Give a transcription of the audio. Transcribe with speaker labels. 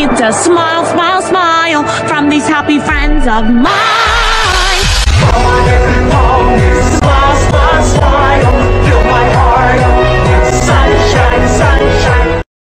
Speaker 1: to smile, smile, smile from these happy friends of mine.